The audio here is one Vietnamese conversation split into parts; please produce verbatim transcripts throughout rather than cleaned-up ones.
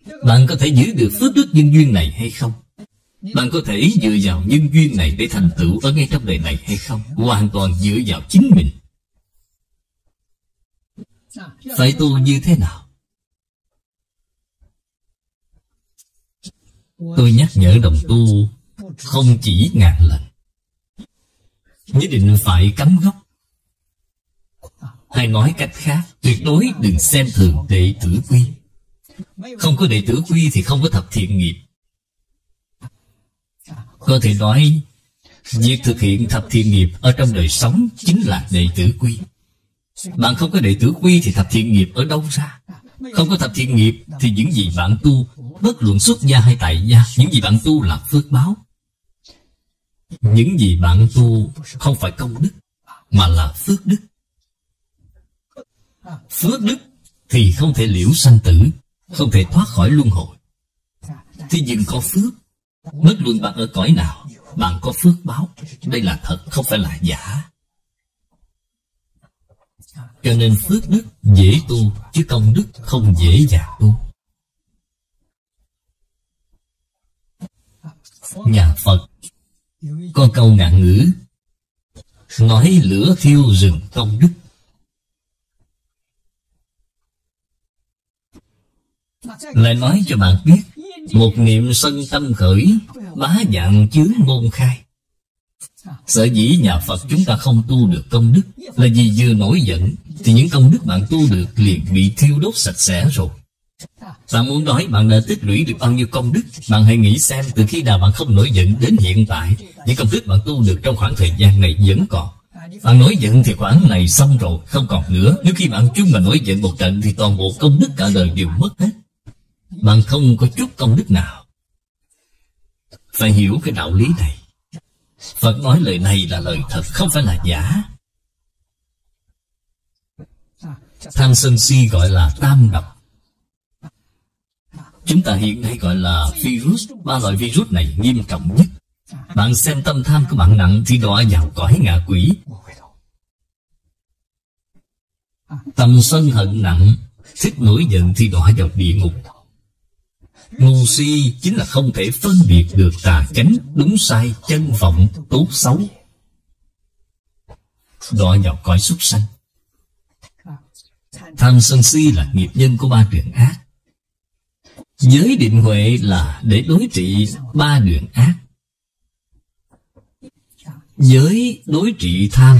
Bạn có thể giữ được phước đức nhân duyên này hay không? Bạn có thể dựa vào nhân duyên này để thành tựu ở ngay trong đời này hay không? Hoàn toàn dựa vào chính mình. Phải tu như thế nào? Tôi nhắc nhở đồng tu không chỉ ngàn lần, nhất định phải cắm gốc. Hay nói cách khác, tuyệt đối đừng xem thường đệ tử quy. Không có đệ tử quy thì không có thập thiện nghiệp. Có thể nói, việc thực hiện thập thiện nghiệp ở trong đời sống chính là đệ tử quy. Bạn không có đệ tử quy thì thập thiện nghiệp ở đâu ra? Không có thập thiện nghiệp thì những gì bạn tu, bất luận xuất gia hay tại gia, những gì bạn tu là phước báo. Những gì bạn tu không phải công đức, mà là phước đức. Phước đức thì không thể liễu sanh tử, không thể thoát khỏi luân hồi. Thì dừng có phước, bất luận bạn ở cõi nào, bạn có phước báo. Đây là thật, không phải là giả. Cho nên phước đức dễ tu, chứ công đức không dễ dàng tu. Nhà Phật có câu ngạn ngữ nói lửa thiêu rừng công đức. Lại nói cho bạn biết, một niệm sân tâm khởi, bá dạng chướng môn khai. Sở dĩ nhà Phật chúng ta không tu được công đức là vì vừa nổi giận thì những công đức bạn tu được liền bị thiêu đốt sạch sẽ rồi. Bạn muốn nói bạn đã tích lũy được bao nhiêu công đức, bạn hãy nghĩ xem từ khi nào bạn không nổi giận đến hiện tại, những công đức bạn tu được trong khoảng thời gian này vẫn còn. Bạn nổi giận thì khoảng này xong rồi, không còn nữa. Nếu khi bạn chung mà nổi giận một trận thì toàn bộ công đức cả đời đều mất hết. Bạn không có chút công đức nào. Phải hiểu cái đạo lý này. Phật nói lời này là lời thật, không phải là giả. Tham sân si gọi là tam độc. Chúng ta hiện nay gọi là virus. Ba loại virus này nghiêm trọng nhất. Bạn xem tâm tham của bạn nặng thì đọa vào cõi ngạ quỷ. Tâm sân hận nặng, thích nổi giận thì đọa vào địa ngục. Ngu si chính là không thể phân biệt được tà chánh, đúng sai, chân vọng, tốt xấu, đọa vào cõi súc sanh. Tham sân si là nghiệp nhân của ba đường ác. Giới định huệ là để đối trị ba đường ác. Giới đối trị tham,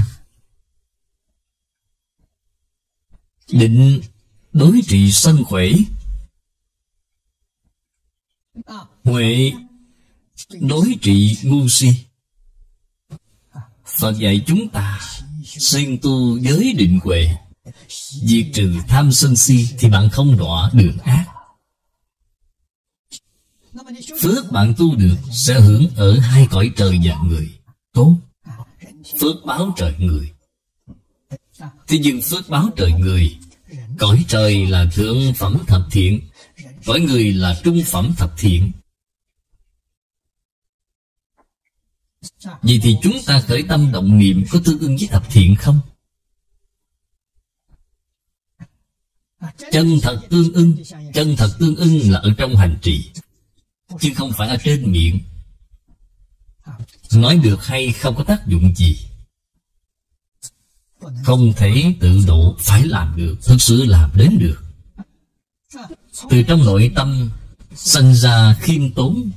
định đối trị sân khỏe, huệ đối trị ngu si. Phật dạy chúng ta xuyên tu giới định huệ, diệt trừ tham sân si thì bạn không đọa đường ác. Phước bạn tu được sẽ hưởng ở hai cõi trời và người tốt. Phước báo trời người. Thế nhưng phước báo trời người, cõi trời là thượng phẩm thập thiện, cõi người là trung phẩm thập thiện. Vậy thì chúng ta khởi tâm động niệm có tương ưng với thập thiện không? Chân thật tương ưng. Chân thật tương ưng là ở trong hành trì, chứ không phải ở trên miệng. Nói được hay không có tác dụng gì. Không thể tự độ, phải làm được, thực sự làm đến được. Từ trong nội tâm sinh ra khiêm tốn.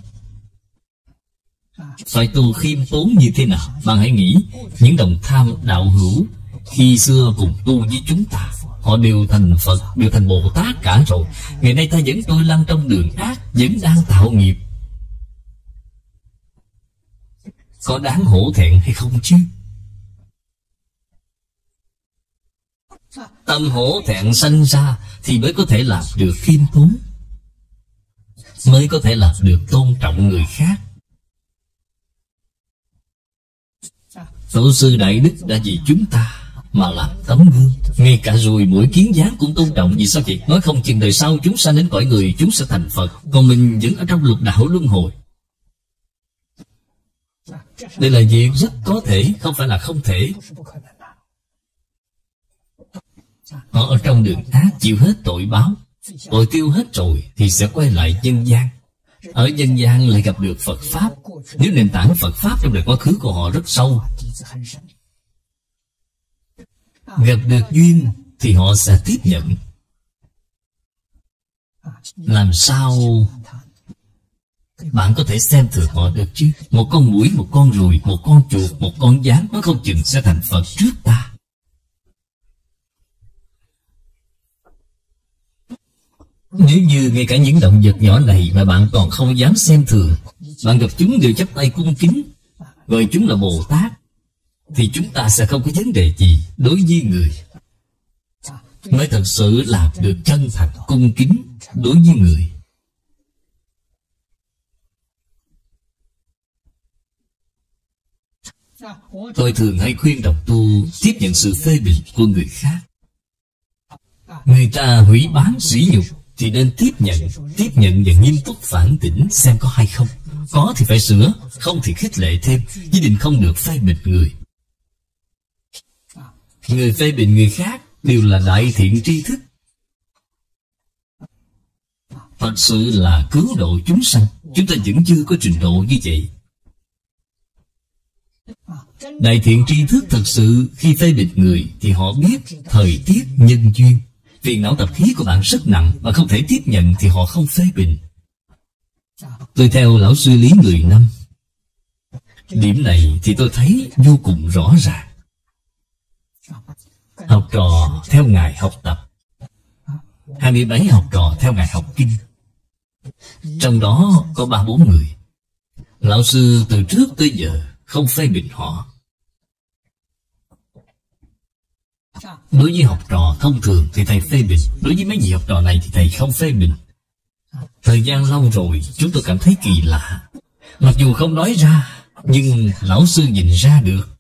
Phải tu khiêm tốn như thế nào? Bạn hãy nghĩ, những đồng tham đạo hữu khi xưa cùng tu với chúng ta, họ đều thành Phật, đều thành Bồ Tát cả rồi. Ngày nay ta vẫn trôi lăn trong đường ác, vẫn đang tạo nghiệp. Có đáng hổ thẹn hay không chứ? Tâm hổ thẹn sanh ra thì mới có thể làm được khiêm tốn, mới có thể làm được tôn trọng người khác. Tổ sư Đại Đức đã vì chúng ta mà làm tấm gương. Ngay cả ruồi muỗi kiến gián cũng tôn trọng. Vì sao vậy? Nói không chừng đời sau chúng sanh đến cõi người, chúng sẽ thành Phật, còn mình vẫn ở trong lục đạo luân hồi. Đây là việc rất có thể, không phải là không thể. Họ ở trong đường ác chịu hết tội báo, Tội tiêu hết rồi thì sẽ quay lại nhân gian. Ở nhân gian lại gặp được Phật Pháp. Nếu nền tảng Phật Pháp trong đời quá khứ của họ rất sâu, gặp được duyên thì họ sẽ tiếp nhận. Làm sao bạn có thể xem thường họ được chứ? Một con muỗi, một con ruồi, một con chuột, một con gián, nó không chừng sẽ thành Phật trước ta. Nếu như ngay cả những động vật nhỏ này mà bạn còn không dám xem thường, bạn gặp chúng đều chắp tay cung kính, gọi chúng là Bồ Tát, thì chúng ta sẽ không có vấn đề gì đối với người. Mới thật sự làm được chân thành cung kính đối với người. Tôi thường hay khuyên đồng tu tiếp nhận sự phê bình của người khác. Người ta hủy báng sỉ nhục thì nên tiếp nhận, tiếp nhận và nghiêm túc phản tỉnh xem có hay không. Có thì phải sửa, không thì khích lệ thêm, nhất định không được phê bình người. Người phê bình người khác đều là đại thiện tri thức, thật sự là cứu độ chúng sanh. Chúng ta vẫn chưa có trình độ như vậy. Đại thiện tri thức thật sự khi phê bình người thì họ biết thời tiết nhân duyên. Phiền não tập khí của bạn rất nặng mà không thể tiếp nhận thì họ không phê bình. Tôi theo lão sư Lý mười năm. Điểm này thì tôi thấy vô cùng rõ ràng. Học trò theo ngài học tập, hai mươi bảy học trò theo ngài học kinh. Trong đó có ba bốn người lão sư từ trước tới giờ không phê bình họ. Đối với học trò thông thường thì thầy phê bình, đối với mấy vị học trò này thì thầy không phê bình. Thời gian lâu rồi chúng tôi cảm thấy kỳ lạ. Mặc dù không nói ra, nhưng lão sư nhìn ra được.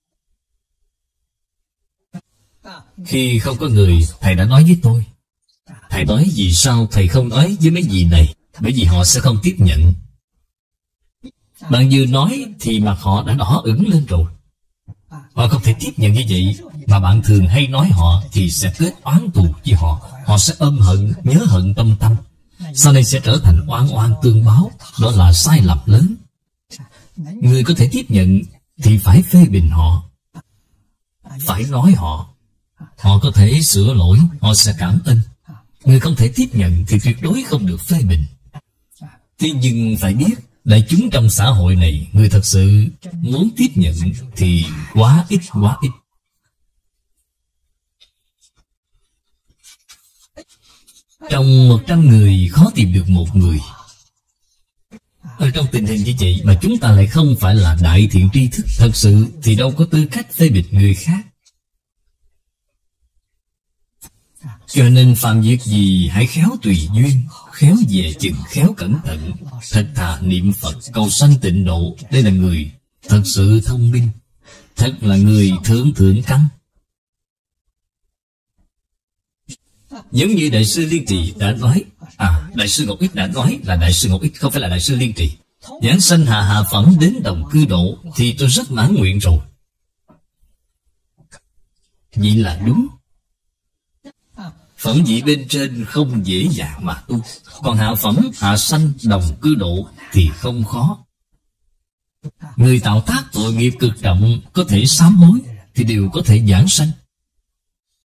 Khi không có người, thầy đã nói với tôi. Thầy nói vì sao thầy không nói với mấy vị này? Bởi vì họ sẽ không tiếp nhận. Bạn vừa nói thì mặt họ đã đỏ ửng lên rồi. Họ không thể tiếp nhận như vậy. Mà bạn thường hay nói họ thì sẽ kết oán thù với họ. Họ sẽ ôm hận, nhớ hận tâm tâm. Sau này sẽ trở thành oan oan tương báo. Đó là sai lầm lớn. Người có thể tiếp nhận thì phải phê bình họ, phải nói họ. Họ có thể sửa lỗi, họ sẽ cảm ơn. Người không thể tiếp nhận thì tuyệt đối không được phê bình. Thế nhưng phải biết, đại chúng trong xã hội này, người thật sự muốn tiếp nhận thì quá ít quá ít. Trong một trăm người khó tìm được một người. Ở trong tình hình như vậy mà chúng ta lại không phải là đại thiện tri thức thật sự thì đâu có tư cách phê bình người khác. Cho nên phạm việc gì hãy khéo tùy duyên, khéo về chừng khéo cẩn thận, thật thà niệm Phật cầu sanh tịnh độ. Đây là người thật sự thông minh, thật là người thượng thượng căn. Giống như Đại sư Liên Trì đã nói. À, Đại sư Ngọc Ích đã nói là Đại sư Ngọc Ích, không phải là Đại sư Liên Trì. Giảng sanh hạ hạ phẩm đến đồng cư độ thì tôi rất mãn nguyện rồi. Vậy là đúng. Phẩm vị bên trên không dễ dàng mà tu, còn hạ phẩm hạ sanh đồng cư độ thì không khó. Người tạo tác tội nghiệp cực trọng có thể sám hối thì đều có thể giảng sanh.